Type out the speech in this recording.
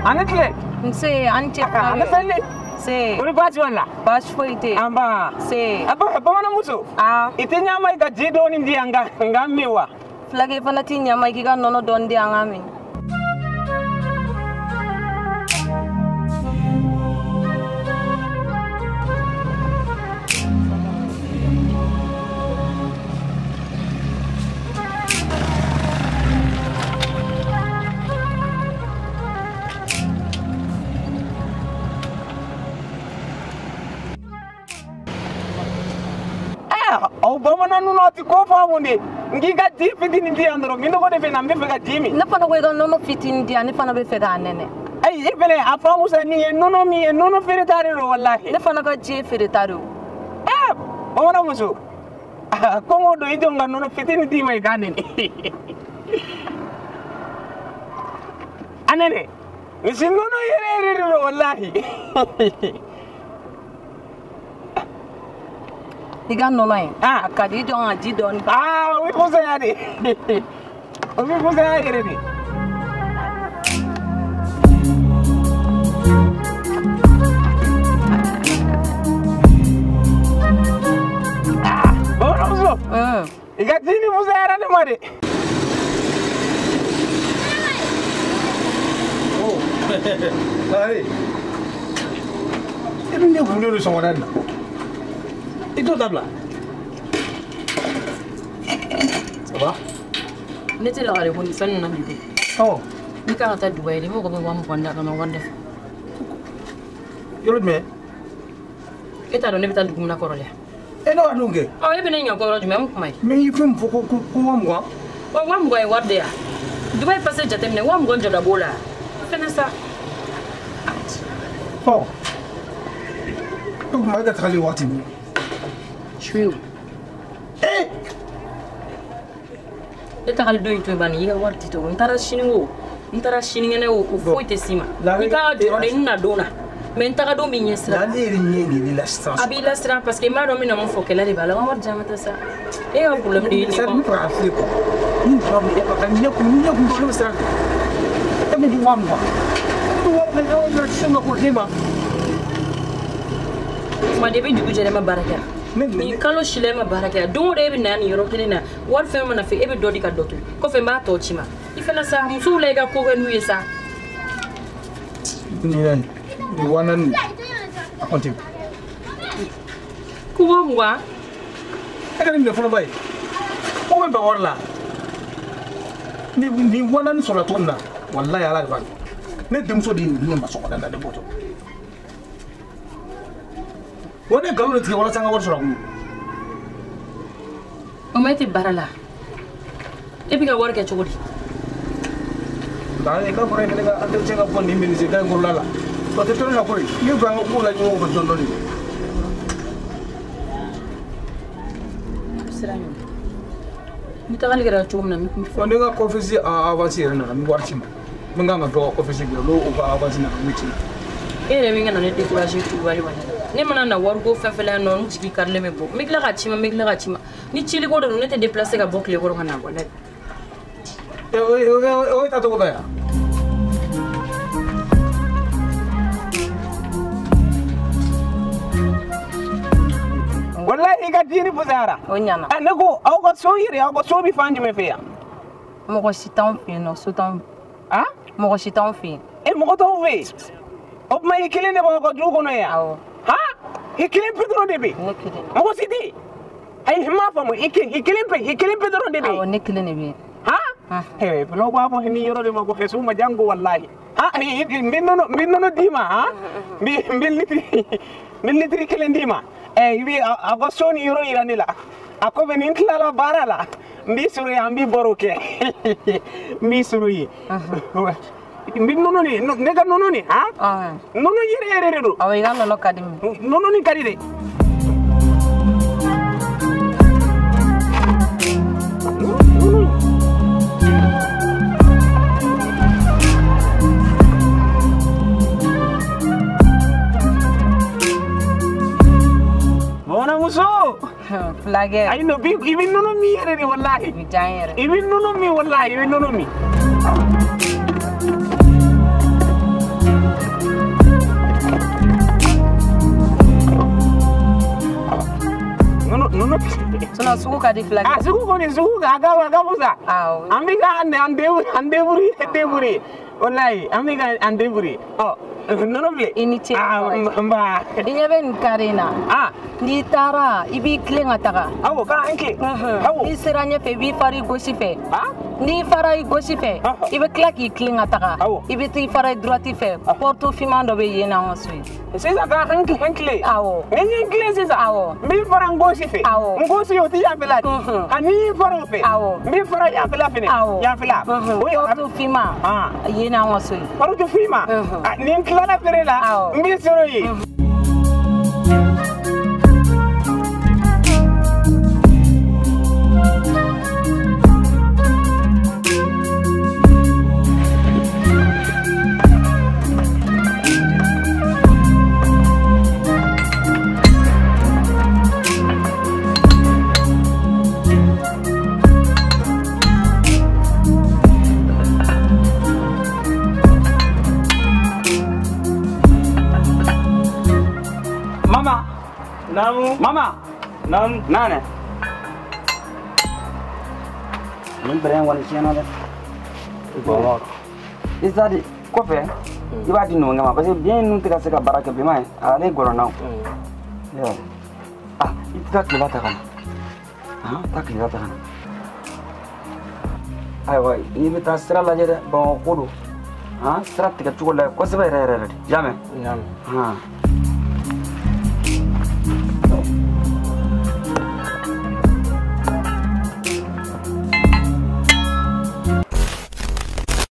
Anete. Se anti Anete. Se. Uri bachi wala. Bachi foite. Amba. Se. Apa wana muso. Itinya mai ka jido ni ndi anga miwa. Flage fana tinya mai ki ga nono don ndi anga mi. Bamana nunoti ko famundi ngiga dipiti ndi andro mindo ko defe nambe fega jimi na fana ko ga nono fitin ndi ani fana be fega nene ay ibele afamu sa ni nono mi nono feretari ro wallahi na fana ga je feretari bamana muso ko ngodo ido nga nono fitin ndi mai ganene anene misin nono yere ro wallahi Iga nono yin. Akadi don aji don. We pose ya de. We pose ya ire ni. Bora uzo. Iga tini pose ya rane mare. Oh. Hai. Ini dia gulu lu sama dan. Itu tabla. Ça va? Nete la gare koni sanna bibi. Oh. Ni ka ta Dubai ni mo ko be wam konda kana wonde. Yolo me. Eta do ne bita dugum na korole. No adunge. Oh e be ne nyako roju mem kumai. Me yifum ko wam gwa. Wa wam gwa e warde ya. Dubai passe jatem ne wam gonjo da bola. Fena sa. Oh. Donc ma da trali wati ni. Shwiu. Eta kali do into bani yiga warti to ntara shiningo. Ntara shiningene o foite sima. Ni ka do de na dona. Men taka do mi nyesra. La leri nyengi ni la stra. Abi la stra parce que ma do mi no mon fokela de bala wa jamata sa. E un problème de ni. Ça nous fera Afrique. Ni problème e pa ni ko do stra. E me di wam gwa. Do wam na o shima ko hima. Ma debi du jere ma baraka. Ni kalo shile ma baraka. Don re bi nani yoro kelena. War fe ma na fe e be dodi ka dotu. Ko fe ma to chima. Ifela sa musu le ga ko ga nuye sa. Ni nan. Ni wanan. Akonti. Ku wa mwa. Aka ni me folo bay. Ko be ba warla. Ni wanan so la tonna. Wallahi ala ba. Ne dem so di ni ma so ko dan da boto. Wone galu ne wala sanga war sura O meti barala. E bi ga war ke chogodi. Da e ka fure ne ga ande chenga pon ni min se ga ngolala. To te tore na ko ni ba ngo la ngo ko dondo ni. Sirani. Mi ta gali gara chogum na mi. Fo ne ga confesi a avancer na mi warti ma. Mi nga do confesi bi lo o ba avancer na mi ti. E mi nga na ne décourager tu wali wala. Ne mana na wargo fefela non jigi karle me bo me kla gachima ni chili go do ne te déplacer ka bokle go ngana go la o ta to go ya wallahi ga dini buzara Onyana. Nego au go so yiri au go so bi fanji me fe Mo ko sitan fi no sutan. Mo ko sitan fi. E mo ko to fe o ma yikile ne ba go du go no ya Ikilim pedro debi. Mo sidi. Ay hima famo ikilim pedro debi. Awo nekile ne bi. Hey, lo ba mo ni yoro de mo ko fesu ma jango wallahi. Minno dima militri kelen dima. Wi agosoni yoro iranila. Ako benin klala barala. Mbi suru ya mbi boroke. Mbi suru yi. Nono ni nega nono ni nono yere do awo iga nono kadi nono ni kadi de bona muso flage ay no bi even nono mi yere ni wallahi mi jayere even nono mi wallahi even nono mi nono Sinon, sugu ka di fila. ah sugu koni sugu aga musa Awo. amiga andeburi wallahi amiga andeburi oh nono ble Initi. mba Dinya ben karena. ah Ni tara ibi klenga taga. awo ka anke awo Ni seranya fe bi fari gosi fe. ah Ni farai gosi fe. Ibe klaki klenga taga. Awo. Ibe ti farai droiti fe. Porto fimando be yena ngosui. sisa ka hankle Awo. nenye kile sisa Awo. mbi fara ngosi fe Awo. ngosi yo ti ya fela ani fara fe Awo. mbi fara ya fela fene Awo. ya fela Porto fima. ah Yena ngosui. paru tu fima ni klana perela Awo. mbi soro yi Mama. namu Mama. nam Nane. Mun beren wani chena da. bon Isadi kofe. Iba di nunga ma parce que bien nun tika seka baraka be mai. Ale goro naw. Yo. Ah, ita kila ta kana. Ah, ta kila ta kana. Ai wai, ni bi ta sira la jere bon kodo. Ah, sira tika chuko la ko sebe re. Jamais. nam Ah.